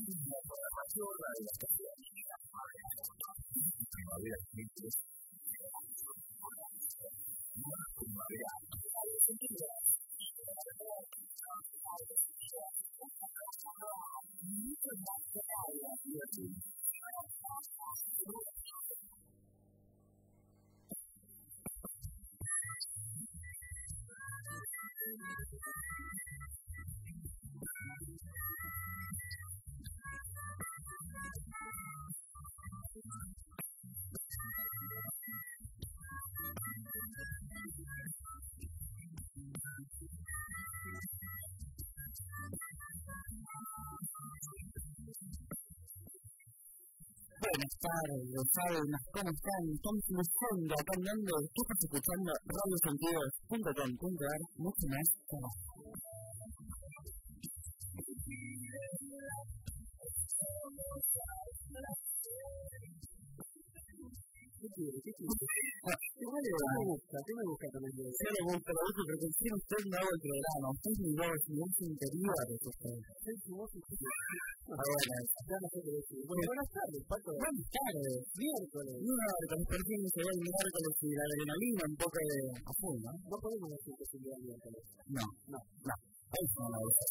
Buenas tardes, sábanas, ¿cómo están? Estamos iniciando acá en donde estás escuchando radiosentidos.com.ar, mucho más trabajo. ¿Qué me busca también? Yo le gusta, porque si usted no hago el programa, usted es mi voz, mi voz interior es usted. Es mi voz interior. Ya no sé qué decir. Bueno, buenas tardes, Paco. Buenas tardes. Miércoles, por fin se ve el miércoles y la adrenalina un poco de a full, ¿no? No podemos decir que se vea el miércoles. No. Ahí está la voz.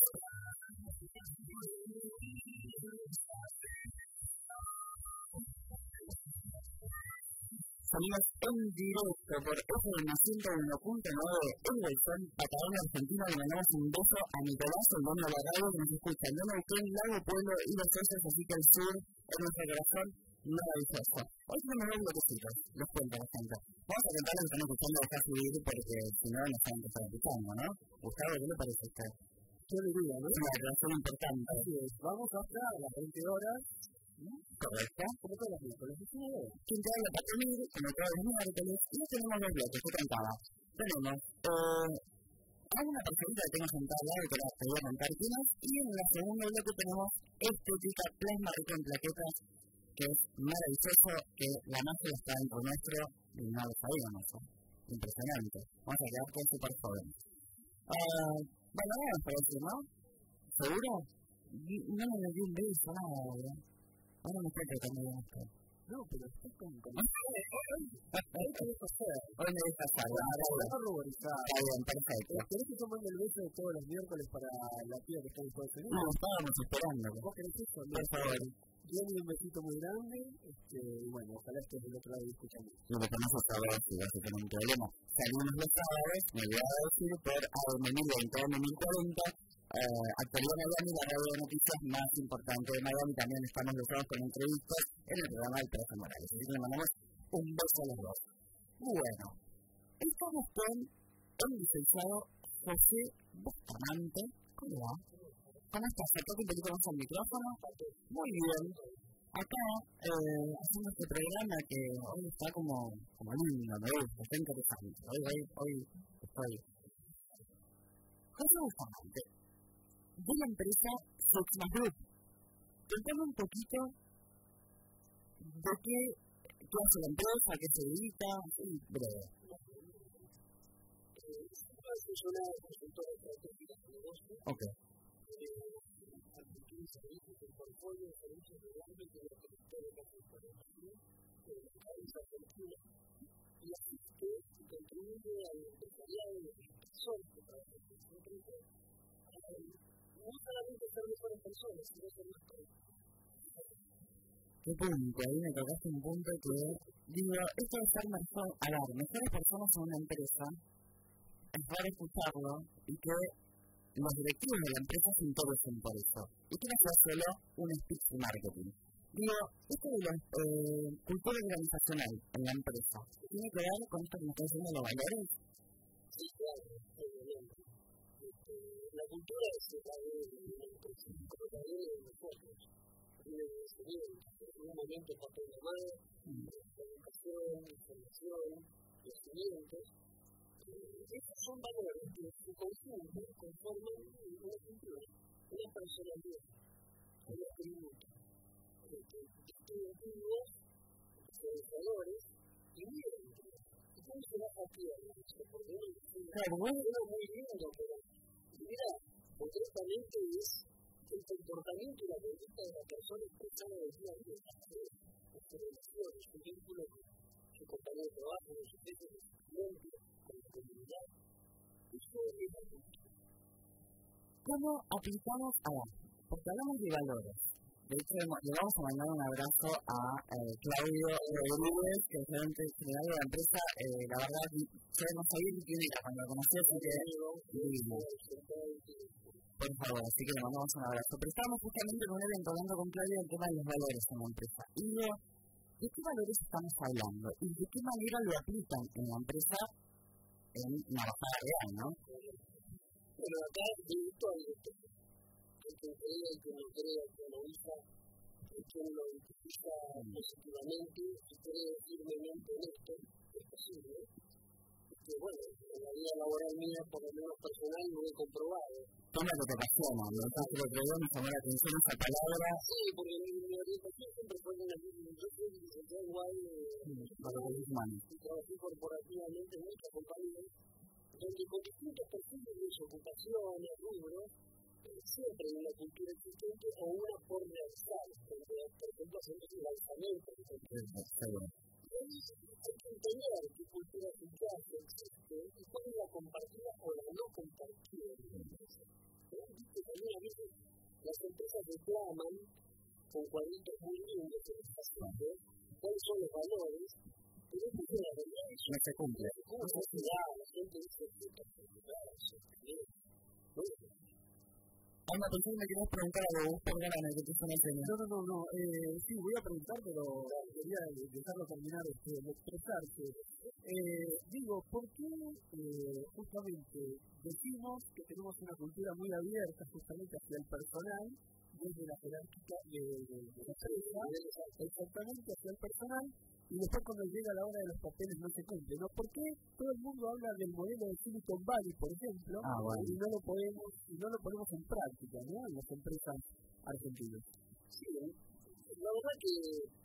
Salimos en directo por FM 101.9 en Bolsón, Patagonia, Argentina, y mandamos un beso a Nicolás, el dueño de la radio, que nos escucha en Neuquén, Lago, Pueblo y Los Hoyos, así que el sur es nuestro corazón maravilloso. Hoy tenemos dos bloquecitos, les cuento bastante. Vamos a contar lo que están escuchando, dejar subir, porque si no nos van a empezar escuchando, ¿no? Gustavo, ¿qué le parece a usted? Yo diría, ¿no? Es una declaración importante. Así es, vamos hasta las 20 horas. Correcto. Como todos los miércoles. ¿Quién te habla? Patromir, como todos los miércoles. Y ya tenemos dos bloques, yo contaba. Tenemos hay una personita que tengo sentada al lado que te voy a contar quién es. Y en el segundo bloque tenemos estética plasma rico en plaquetas, que es maravilloso, que la magia está dentro nuestro y no lo sabíamos. Impresionante. Vamos a quedar con super jóvenes. Bueno, vamos por eso, ¿no? ¿Seguro? No me dio un beso, nada, ¿verdad? Ahora me estoy tratando de mostrar. No, pero estoy con... Hoy me dejas hablar. Está ruborizado. Está bien, perfecto. ¿Querés que tomando el beso de todos los miércoles para la tía que está en Estados Unidos? No, estábamos esperando. ¿Vos querés eso? Por favor. Yo le doy un besito muy grande. Y bueno, ojalá estés del otro lado y escuchando. Lo que tenemos es saber si vas a tener un problema. Salimos los sábados, me voy a decir, por AM1020, AM1040. Actualidad Miami, la radio de noticias más importante de Miami. También estamos los sábados con entrevistas en el programa del Profe Morales. Así que le mandamos un beso a los dos. Bueno, estamos con el licenciado José Bustamante. ¿Cómo va? ¿Cómo estás? Acércate un poquito más al micrófono. Muy bien. Acá, haciendo este programa que hoy está como lindo, me gusta, está interesante. Hoy estoy... José Bustamante, de la empresa Sexma Group. Contame un poquito de qué hace la empresa, a qué se dedica, así breve. Soy una consultora estratégica de negocio. Ok. Adquirir servicios, un portfolio de servicios de ámbito de la producción de la información, de la cabeza cultura, y asiste y contribuye al empresariado de las personas que trabajan en esta empresa, no solamente ser mejores personas, sino ser más productivos. ¿Qué punto? Ahí me tocaste un punto que digo, esto de ser mejor, a ver, mejores personas en una empresa, es raro escucharlo y que los directivos de la empresa se interesen por eso. Y que no sea solo un speech de marketing. Digo, esto de la cultura organizacional en la empresa, ¿tiene que ver con esto que me está diciendo los valores? Sí, claro, obviamente. La cultura es la de la empresa, como la de nosotros. Tiene conocimiento, en un momento está programado, educación, información, conocimientos. Estos son valores que en su conjunto conforman una cultura, una personalidad, un atributo. Distintivos, valores y miembros. ¿Y cómo se va a crear esto? Porque uno muy lindo, pero mira, concretamente es el comportamiento y la conducta de la persona expresada del día a día, su relación, su vínculo con su compañero de trabajo, con su jefe, con su cliente, con la comunidad. Eso es la cultura. ¿Cómo aplicamos porque hablamos de valores? De hecho, le vamos a mandar un abrazo a Claudio Rodríguez, que es gerente general de la empresa. La verdad, yo no sabía ni quién era cuando lo conocí, así que divino. Por favor, así que le mandamos un abrazo. Pero estábamos justamente en un evento hablando con Claudio del tema de los valores en la empresa. Y digo, ¿de qué valores estamos hablando? ¿Y de qué manera lo aplican en la empresa en una bajada real, no? Bueno, acá de esto hay de todo. El que crea, el que no crea, el que lo usa, el que lo utiliza positivamente, y cree firmemente en esto, es posible. Que bueno, en la vida laboral mía, por lo menos personal, lo he comprobado. Toma lo que te apasiona, ¿no? Entonces lo que yo me llamó la atención esa palabra. Sí, porque mi orientación siempre fue en la misma. Yo soy licenciado igual y trabajé corporativamente en muchas compañías, donde con distintos perfiles de ocupaciones, rubros, siempre hay una cultura existente o una por realizar, como por ejemplo haciendo el lanzamiento. Hay que entender qué cultura eficaz existe y cuál es la compartida o la no compartida de la empresa. También a veces las empresas reclaman con cuadritos muy lindos en el paciente cuáles son los valores, pero esto es la realidad. No se cumple. ¿Cómo se da? La gente dice que está Alma, pensé que me querías preguntar algo, vos perdóname que te suena el tema. No. Sí, voy a preguntar, pero quería dejarlo terminar de expresarse. Digo, ¿por qué justamente decimos que tenemos una cultura muy abierta justamente hacia el personal, desde la jerárquica de la empresa, exactamente hacia el personal, y después cuando llega la hora de los papeles no se cumple, ¿no? ¿Por qué todo el mundo habla del modelo de Silicon Valley, por ejemplo, y no lo ponemos en práctica, ¿no? En las empresas argentinas? Sí, la verdad que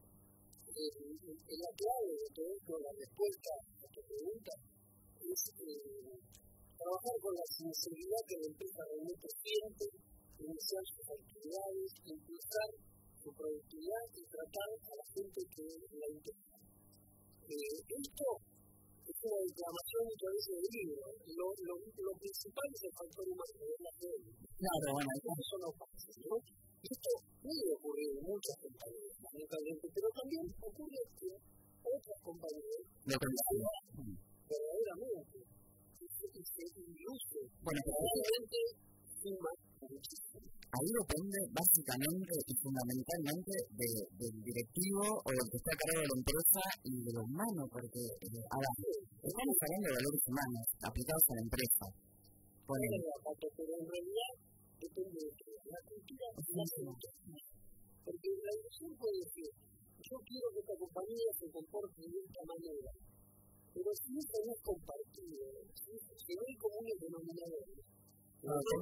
la clave de todo esto, la respuesta a tu pregunta, es trabajar con la sinceridad que la empresa realmente siente, iniciar sus actividades, impulsar su productividad y tratar a la gente que la interesa. Esto es una declamación muchas veces del libro. Lo principal es el factor humano, es la gente. Claro, bueno, eso no pasa, ¿no? Esto puede ocurrir en muchas compañías, pero también ocurre en otras compañías verdaderamente y se induce realmente suma muchísimo. Ahí depende básicamente y fundamentalmente del directivo o del que está a cargo de la empresa y de lo humano, porque estamos hablando de valores humanos aplicados a la empresa. Pero en realidad depende de la cultura y la cultura. Porque la dirección puede decir, yo quiero que esta compañía se comporte de esta manera, pero si eso no es compartido, si no hay comunes denominadores, y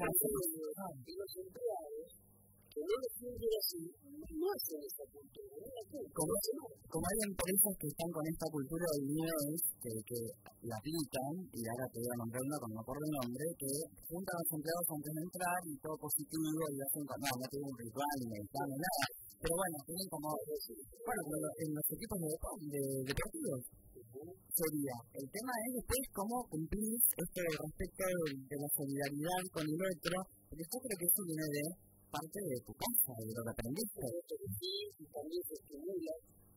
los empleados que no lo sienten así, no hacen esa cultura, no la cumplen. Como hay empresas que están con esta cultura del miedo, que la aplican, y ahora te voy a nombrar una con no por el nombre, que juntan a los empleados antes de entrar y todo positivo, y hacen, no tienen un ritual, ni meditar, ni nada. Pero bueno, tienen como en los equipos deportivos. Sería, el tema es después cómo cumplir esto respecto de la solidaridad con el otro, porque yo creo que eso viene de parte de tu casa, de lo que aprendiste. Sí, y también se estimula,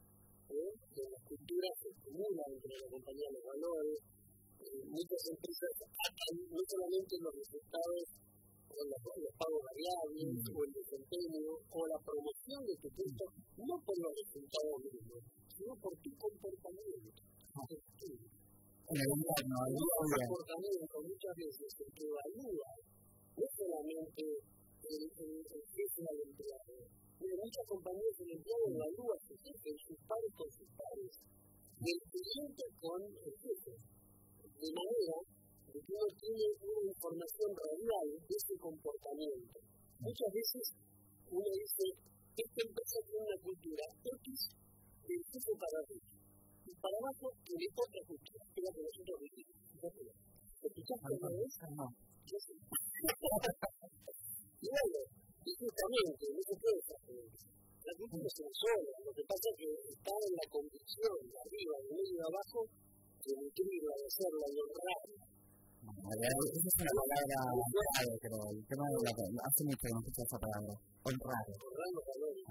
de las culturas se estimula entre la compañía de los valores. Muchas empresas atacan no solamente los resultados o los pagos variables, o el desempeño, o la promoción de tu puesto, no por los resultados mismos, sino por tu comportamiento. En el entorno, comportamiento muchas veces el que evalúa no solamente el jefe al empleado. En muchas compañías el empleado evalúa a su jefe, sus pares con sus pares, y el cliente con el jefe. De manera que uno tiene una información real de ese comportamiento. Muchas veces uno dice, esta empresa tiene una cultura X del jefe para arriba. Y para abajo tiene otra cultura, que es la que nosotros vivimos. ¿Escuchaste una vez? No. Y bueno, Y justamente, no se puede hacer. La cultura es una sola, lo que pasa es que está en la convicción de arriba, de medio y de abajo, de nutrirla, de hacerla, de honrarla. Esa es una palabra clave, creo. El tema de hace mucho que no escucho esa palabra. Honrar. Honrar los valores.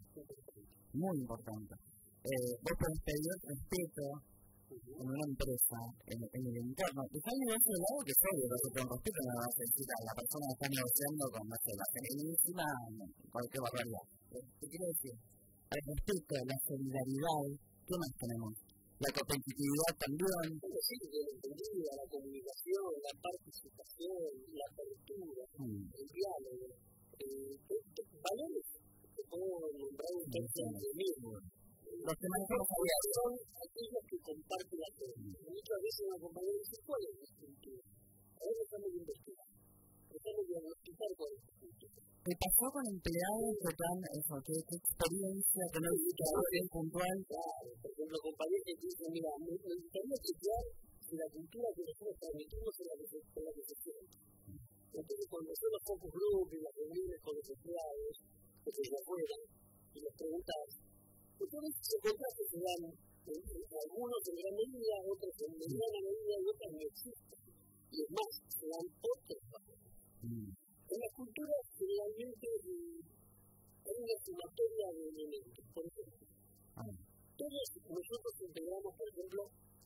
Muy importante. Vos podés pedir respeto en una empresa, en el entorno. Está el negocio de lado que es obvio, que se te respeto, no vas a decir a la persona que está negociando con, no sé, la feminista, cualquier barbaridad. ¿Qué quiero decir? El respeto, la solidaridad, ¿qué más tenemos? La competitividad también. Es decir, la comunicación, la participación, la apertura, el diálogo, valores que puedo nombrar un tercio de mismo. Los que manejamos abiertos son aquellos que comparten la fe. Muchas veces una compañía dice, ¿cuál es la estructura? A veces estamos investigando, tratamos de diagnosticar cuál es la estructura. ¿Qué pasó con empleados que dan eso? ¿Qué experiencia que no es bien puntual? Claro, por ejemplo, compañías que dicen, mira, me gustaría chequear si la cultura que nosotros transmitimos es la que se siente. Entonces, cuando son los focus group y las reuniones con los empleados, que se afuera, y les preguntas, entonces se encuentra que se dan algunos en gran medida, otros en mediana medida y otros no existen. Y es más, se dan otros valores. En la cultura generalmente hay una sumatoria de elementos. Por ejemplo, todos nosotros integramos, por ejemplo,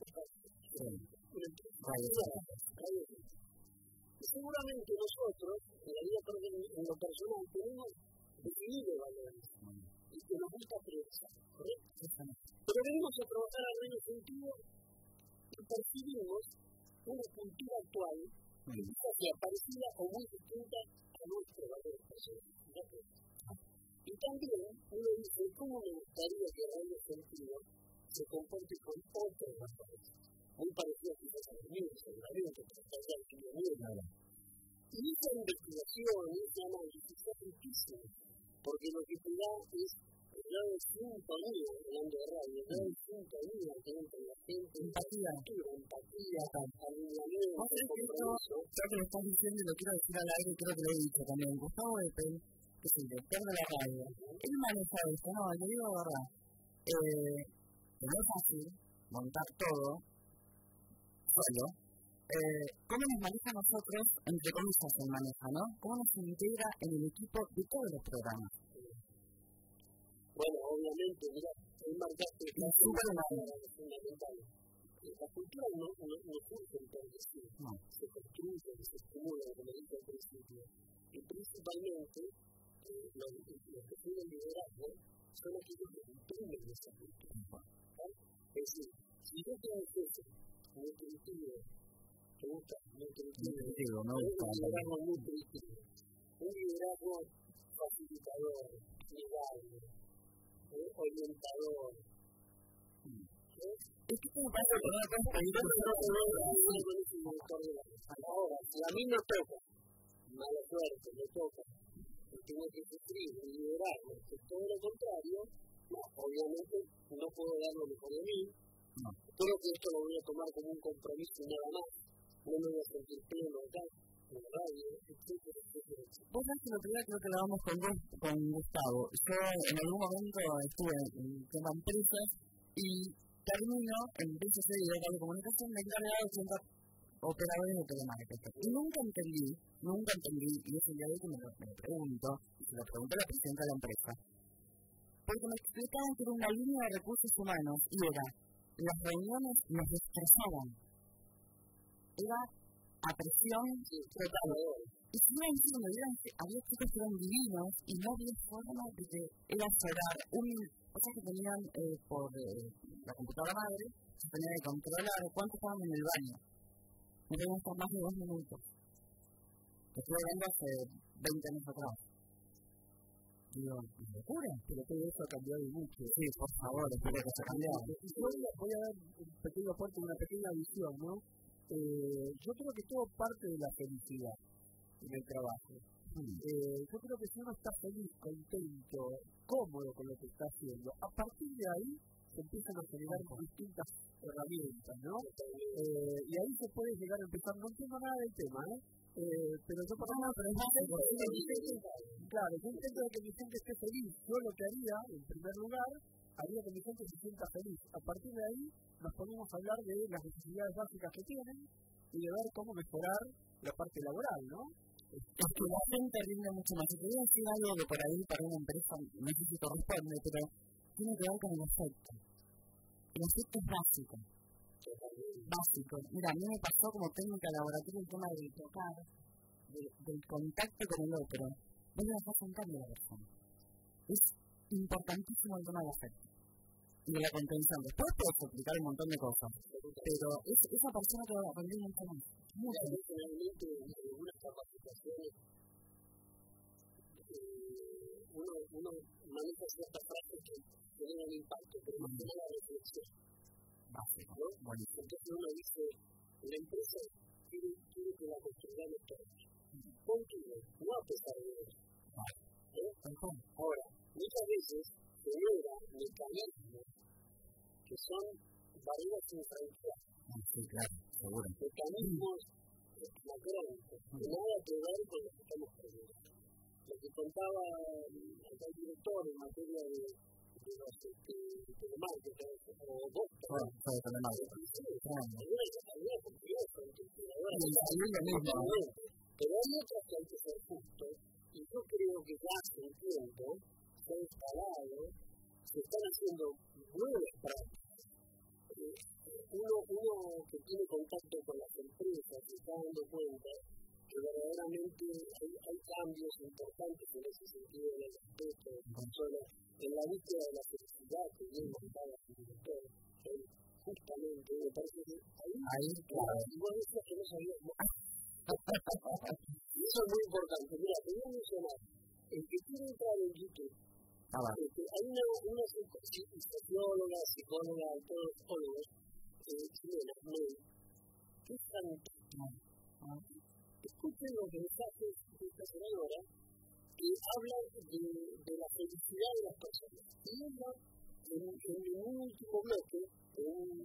una empresa. Y seguramente nosotros, en la vida en lo personal, tenemos definido valores y que nos gusta priorizar, ¿correcto? Pero venimos a trabajar al medio sentido y percibimos una cultura actual que sea parecida o muy distinta a nuestros valores personales. Y también uno dice, ¿cómo me gustaría que el medio sentido se comporte con otros valores? Muy parecidos quizás a los míos, seguramente, pero está ya el y esa investigación, ese análisis es riquísimo, porque lo que te da es el grado de sintonía, hablando de radio, el grado de sintonía que hay entre la gente, empatía, alineamiento, compromiso. Ya que lo estás diciendo y lo quiero decir al aire, creo que lo he dicho también. Gustavo Eppel, que es el director de la radio, él maneja esto, no, le digo la verdad, que no es fácil montar todo solo. ¿Cómo nos maneja a nosotros, entre comillas, el maneja, ¿no? ¿Cómo nos integra en el equipo de todos los programas? Bueno, obviamente, mira, el marcaste es fundamental. La cultura no surge en todo sí, se construye, se estimula, como dije al principio. Y principalmente, los que tienen liderazgo son aquellos que imprimen esa cultura. Es decir, si yo tengo un jefe muy intuitivo, ¿te gusta? Muy intuitivo, ¿no? Un liderazgo muy intuitivo. Un liderazgo facilitador, amigable, orientador. Es que me parece que no me puedes pedir ahora, si a mí me toca, mala suerte, me toca, y tengo que sufrir y liderarme, es todo lo contrario, no, obviamente no puedo dar lo mejor de mí, creo que esto lo voy a tomar como un compromiso y nada más, no me voy a sentir pleno acá, en la radio, etcétera, etcétera. Vos sabés que lo primero creo que lo vamos con Gustavo. Yo en algún momento estuve en tema empresas y termino en BCC y de radiocomunicación me encargaba de 80 operadores de telemarketing. Y nunca entendí, y es el día de hoy que me lo pregunto, y se lo pregunté a la presidenta de la empresa, porque me explicaban que era una línea de recursos humanos y era, las reuniones nos destrozaban. Era a presión total. Y si iba diciendo, había chicos que eran divinos y no había forma de que era cerrar o sea que tenían por la computadora madre, se tenía que controlar cuánto estaban en el baño. No podían estar más de 2 minutos. Que estuve hablando hace 20 años atrás. Digo, ¿es locura? Pero todo eso ha cambiado mucho. Sí, por favor, espero que se ha cambiado. Voy a dar un pequeño aporte, una pequeña visión, ¿no? Yo creo que todo parte de la felicidad en el trabajo. Yo creo que si uno está feliz, contento, cómodo con lo que está haciendo, a partir de ahí se empiezan a generar distintas herramientas, ¿no? Y ahí se puede llegar a empezar, no entiendo nada del tema, pero yo por lo menos, claro, yo intento de que mi gente esté feliz. Yo lo que haría, en primer lugar, haría que mi gente se sienta feliz. A partir de ahí nos ponemos a hablar de las necesidades básicas que tienen y de ver cómo mejorar la parte laboral, ¿no? Es que la gente rinde mucho más. Si te voy a decir algo que por ahí para una empresa no sé si corresponde, pero tiene que ver con el afecto. El afecto es básico. Mira, a mí me pasó como técnica laboratoria el tema del tocar, del contacto con el otro. Vos le das un cambio a la persona. Es importantísimo el tema del afecto y de la contención. Después puedes explicar un montón de cosas, pero es esa persona que va a aprender mucho más. Mucho. Generalmente, en algunas capacitaciones, uno maneja ciertas frases que generan impacto, pero no genera reflexión. Básico, ¿no? Buenísimo. Entonces uno dice, la empresa quiere que la construyamos todos. Contigo, no a pesar de eso. Ahora, muchas veces se generan mecanismos que son barreras infranqueables. Sí, claro, seguro. Mecanismos macrónicos, que nada que ver con lo que estamos haciendo. Lo que contaba el director en materia de los telemarketers o vos, pero hay otras que hay que ser justos, y yo creo que ya hace un tiempo se ha instalado, se están haciendo buenas prácticas. Uno que tiene contacto con las empresas se está dando cuenta que verdaderamente hay cambios importantes en ese sentido en el respeto de las personas, en la búsqueda de la felicidad que bien contaba el director. Justamente, me parece que ahí claro. Igual eso que no sabíamos. Y eso es muy importante. Mira, te voy a mencionar, el que quiere entrar en YouTube, hay una socióloga, psicóloga, todos psicólogos, chilenas, que es fantástica. Escuchen los mensajes de esta senadora que hablan de la felicidad de las personas. Y ella, en un último bloque de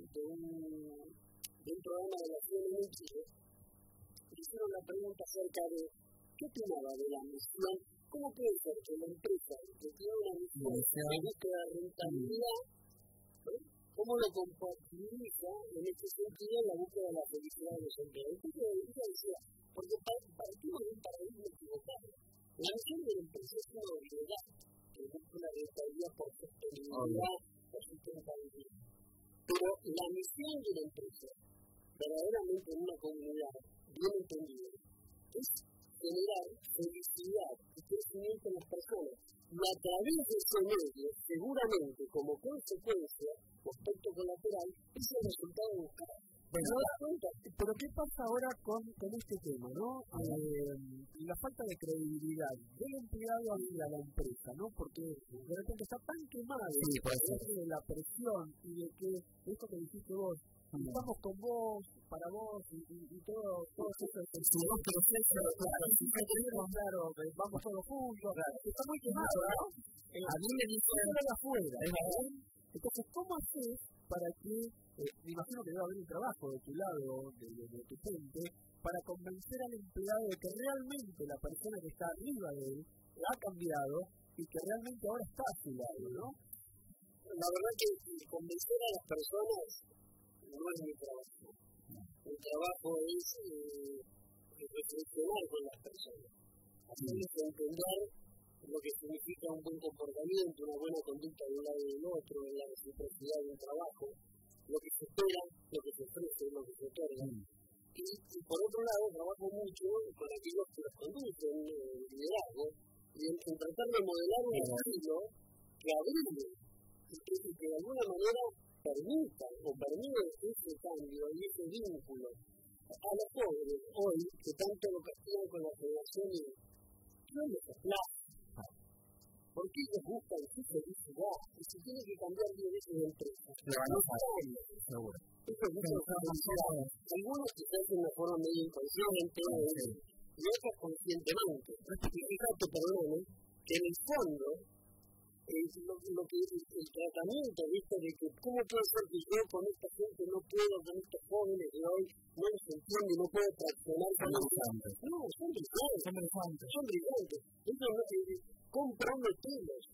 un programa de la CNN en Chile, hicieron la pregunta acerca de qué opinaba de la misión. ¿Cómo puede ser que la empresa que tiene una misión de búsqueda de rentabilidad, cómo lo compatibiliza en este sentido en la búsqueda de la felicidad de los empleados? Entonces ella decía, porque partimos de un paradigma equivocado. La misión de la empresa es una obligación que busca la rentabilidad por sostenibilidad, por sustentabilidad. Pero la misión de la empresa, verdaderamente en una comunidad bien entendida, es generar felicidad y crecimiento en las personas. Y a través de ese medio, seguramente, como consecuencia, aspecto colateral, es el resultado buscado. Bueno, pero ¿qué pasa ahora con este tema, no? La falta de credibilidad del empleado hacia la empresa, ¿no? Porque de repente está tan quemado de la presión y de que esto que dijiste vos, estamos con vos, para vos y todo eso. Si vos crecés, claro, vamos todos juntos, está muy quemado, ¿no? A mí me dicen afuera, entonces, ¿cómo haces para que, me imagino que debe haber un trabajo de tu lado, de tu gente, para convencer al empleado de que realmente la persona que está arriba de él ha cambiado y que realmente ahora está a su lado, ¿no? La verdad que convencer a las personas no es mi trabajo. Mi trabajo es reflexionar con las personas, hacerles entender lo que significa un buen comportamiento, una buena conducta de un lado y del otro, en la reciprocidad de un trabajo, lo que se espera, lo que se ofrece, lo que se otorga. Y por otro lado, trabajo mucho con aquellos que los conducen, el liderazgo, y en tratar de modelar un estilo que abrigue y que de alguna manera permita ese cambio y ese vínculo a los jóvenes hoy que tanto lo castigan con la generación y no les aplaza. ¿Por qué ellos buscan su felicidad? Y se tiene que cambiar de empresa. Seguro. Algunos quizás de una forma medio inconsciente y otros conscientemente. Y fíjate, perdón, que en el fondo lo que el tratamiento, ¿viste? De que cómo puede ser que yo con esta gente no puedo, con estos jóvenes de hoy, no los entiendo y no puedo traccionar con ellos. No, son brillantes. Ellos comprometidos.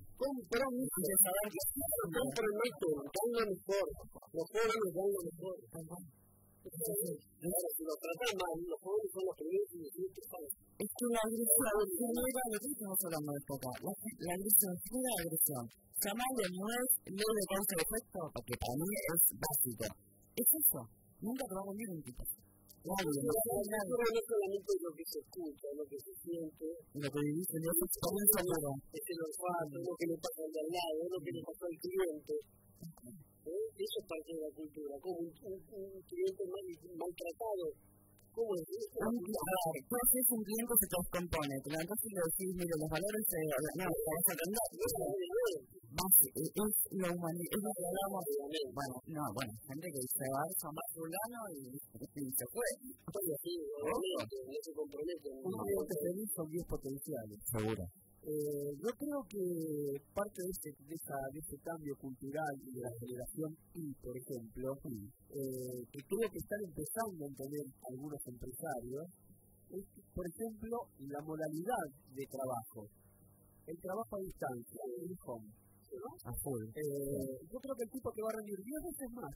Comprometen, dan lo mejor. Los jóvenes dan lo mejor. Claro, si lo tratan mal, los jóvenes son los primeros y decir que están. Es que la agresión genera lo que estamos hablando de poca. La agresión genera agresión. Llamarle no es ley de causa y efecto, porque para mí es básico. Es eso. Nunca te va a venir un tipo. Claro, no es solamente lo que se escucha, lo que se siente, lo que viviste en esa experiencia, es el olfato, es lo que le pasa al de al lado, es lo que le pasó al cliente. Eso es parte de la cultura, como un cliente maltratado. ¿Cómo es eso? Pues es un cliente que se descompone, te levantas y le decís, mire, los valores no, vamos a aprender. Es la humanidad, es lo que hablamos. Bueno, gente que se va a llamar fulano y se fue. Sí, obviamente, no se comprometen. Un cliente feliz son 10 potenciales. Seguro. Yo creo que parte de ese cambio cultural y de la generación Y, por ejemplo, que creo que están empezando a entender algunos empresarios, es, por ejemplo, la modalidad de trabajo. El trabajo a distancia, el home. ¿No? A full. Yo creo que el tipo que va a rendir 10 veces más,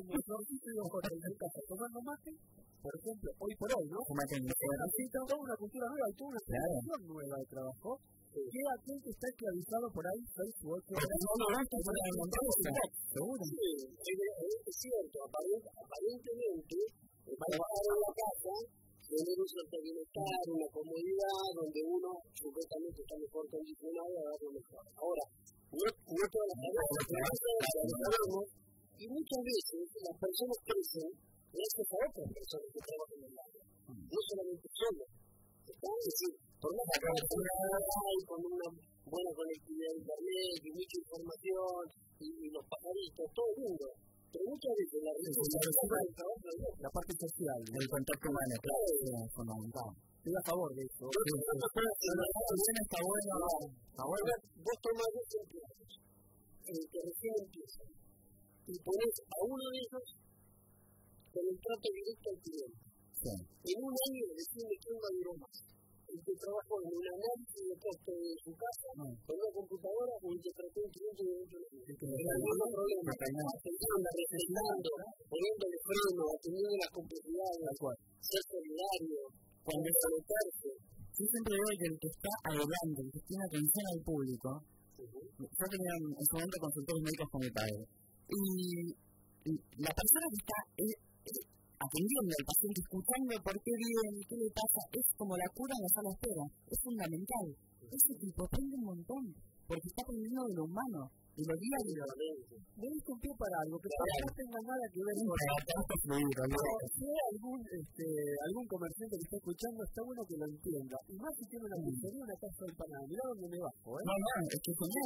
tomando mate, por ejemplo, hoy por hoy, ¿no? Así toda una cultura nueva y toda una generación nueva de trabajo, que aquel que está esclavizado por ahí, 6 u 8 horas. Seguro. Sí, es cierto, aparentemente, trabajar en la casa, tener un cierto bienestar, una comodidad, donde uno supuestamente está mejor condicionado a dar lo mejor. Ahora, no todas las personas sabemos, y muchas veces las personas crecen gracias a otras personas que trabajan en el área, no solamente solo. Es decir, por más que con una buena conectividad de internet y mucha información y los pajaritos, todo el mundo. Pero muchas veces la parte social, el contacto humano, claro, es fundamental. Estoy a favor de eso. Está bueno. Vos tomás 2 empleados, que recién empiezan, y ponés a uno de ellos con el trato directo al cliente. Sí. En un año decime quién va a durar más. El que trabajó en un análisis de costo de su casa, con una computadora, o el que trató un cliente de dentro de el mismo problema, atendiendo, respetando, poniéndole freno, atendiendo las complejidades, ser solidario, cuando conectarse. Yo siempre digo que el que está adelante, el que tiene atención al público, yo tenía en su momento consultores médicos con mi padre, y la persona que está atendiendo al paciente, escuchando por qué vive, qué le pasa, es como la cura en la sala de espera, es fundamental. Ese tipo aprende un montón, porque está aprendiendo de lo humano, de lo diario. Me diste un pie para algo, pero no tenga nada que ver con si algún comerciante que está escuchando, está bueno que lo entienda. Y más si tiene una pizzería, una casa de empanada. Mirá donde me bajo, No, es que son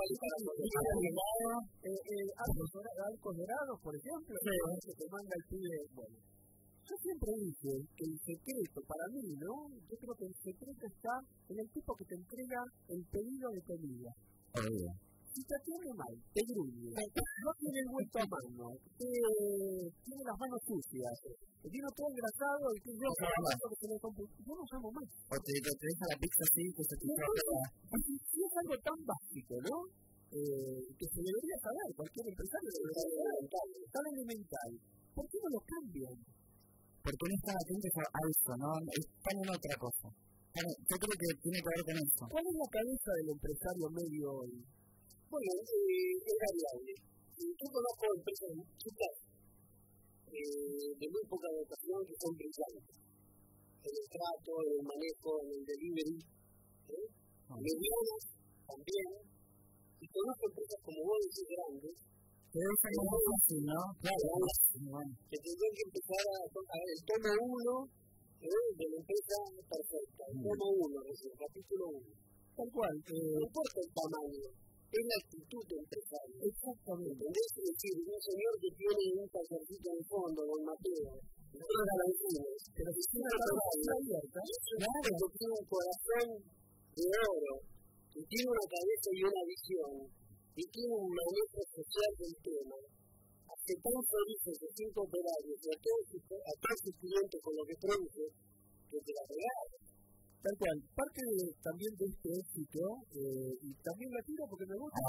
arcos dorados, por ejemplo, que te manda el pibe. Bueno, yo siempre dije que el secreto, para mí, ¿no? Yo creo que el secreto está en el tipo que te entrega el pedido de comida. Si te atiende mal, te gruñe, no tiene el vuelto a mano, tiene las manos sucias, tiene todo engrasado, y que yo no llamo más. O te deja la pizza así, que se te si es algo tan básico, ¿no? Que se debería saber, cualquier empresario debería saber, tan elemental. ¿Por qué no lo cambian? Porque no están atentos a eso, ¿no? Están en otra cosa. Yo creo que tiene que ver con eso. ¿Cuál es la cabeza del empresario medio hoy? Bueno, es variable. Yo conozco empresas chicas de muy poca dotación que son brillantes. En el trato, en el manejo, en el delivery. Medianas también. Y conozco empresas como vos decís grandes. Pero eso es muy fácil, ¿no? Claro. Que tendrían que empezar a el tomo 1 de la empresa perfecta. El tomo 1, el capítulo 1. Tal cual. No importa el tamaño. Es la actitud del empresario. Exactamente. ¿Entendés? Es decir, un señor que tiene un tallercito en el fondo, don Mateo, pero si tiene una cabeza abierta, que tiene un corazón de oro, y tiene una cabeza y una visión, y tiene un manejo social del tema, hace tan felices de 5 operarios y a todos sus clientes con lo que produce, que te la regalan. Tal cual. Parte también de este éxito, y también la tiro porque me gusta.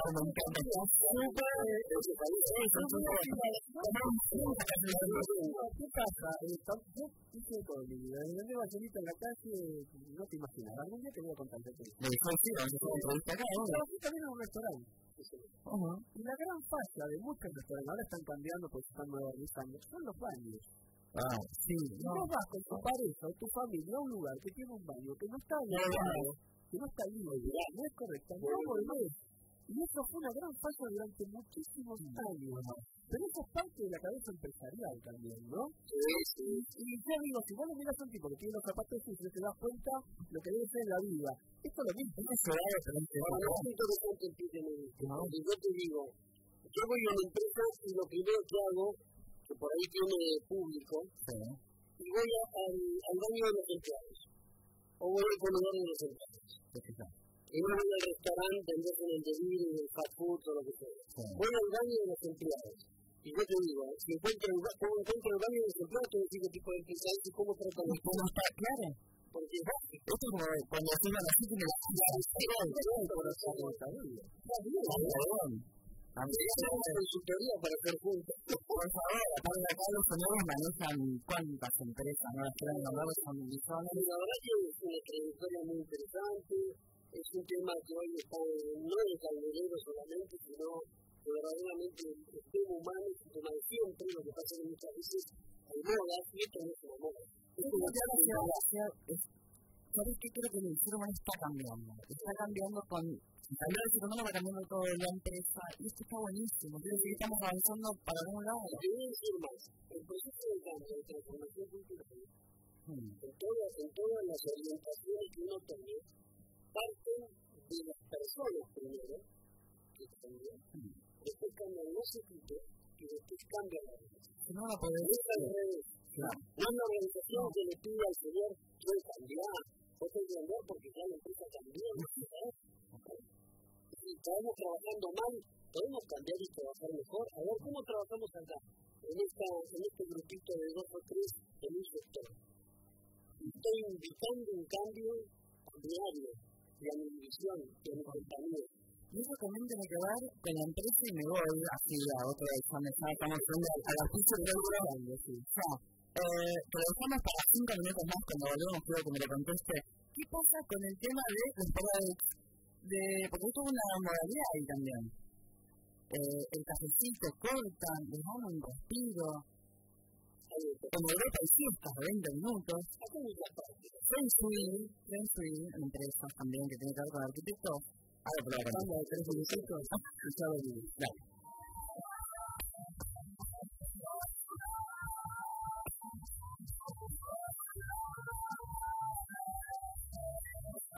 ¿Qué pasa? Yo hice todo mi vida. Desde vender vaselita en la calle, no te imaginas. Algún día te voy a contar de eso. Me dijo, sí, vamos a hacer una entrevista acá. Aquí también en un restaurante. Y la gran falla de muchos restaurantes, ahora están cambiando porque están modernizando, son los baños. Sí. No vas con tu pareja o tu familia a un lugar que tiene un baño que no está limpio, que no está limpio, no es correcto, no volvés. Y eso fue una gran falla durante muchísimos años. Pero eso es parte de la cabeza empresarial también, ¿no? Sí. Y ya digo, si vos le miras a un tipo que tiene los zapatos sucios, te das cuenta lo que debe ser en la vida. Esto es lo mismo. Ahora, no es interesante el que me dice. Y yo te digo, yo voy a una empresa y lo primero que hago, que por ahí tiene público, y voy al baño de los empleados. O voy al comedor de los empleados. Y no voy al restaurante donde hacen el delivery, el fast food o lo que sea. Voy al baño de los empleados. Y yo te digo, si encuentro el baño de los empleados, te voy a decir qué tipo de empleados y cómo tratan los ¿Cómo está? Claro. Porque esto es como cuando hacían la gente de la consultoría para hacer juntos. Por favor, acá los señores manejan cuántas empresas, no las quieren nombrar, son millones. La verdad que es una trayectoria muy interesante, es un tema que hoy está no en el calderero solamente, sino que verdaderamente el tema humano es un tema de siempre, lo que pasa es que muchas veces hay modas y esto no es una moda. ¿Sabes qué? Creo que el ser humano está cambiando con... También el ser humano va cambiando todo la empresa y esto está buenísimo. Creo que estamos avanzando para algún lado. Debe decir más, el proceso de cambio, de transformación cultural, en todas las orientaciones que uno tiene, parten de las personas primero, que cambian, después cambian los equipos y después cambian la organización. No la podés decir. No es la organización que le pide al señor quiero cambiar, vos tenés que cambiar porque ya la empresa cambió, si estamos trabajando mal, podemos cambiar y trabajar mejor. A ver, ¿cómo trabajamos acá? En este grupito de 2 o 3 en un sector. Estoy invitando un cambio diario de mi división, de mi compañía. Y eso también tiene que ver con la empresa y me voy así a otro examen. Estamos haciendo a las 15 de euro. Pero dejamos para 5 minutos más cuando volvemos, quiero que me lo conteste. ¿Qué pasa con el tema de los productos? Porque esto es una modalidad ahí también. El cafecito corta, les dan un respiro. En Europa hay fiestas de 20 minutos. Feng Shui, empresas también que tienen que ver con arquitectos. Ahora, pero la de 3 minutitos, ya lo digo.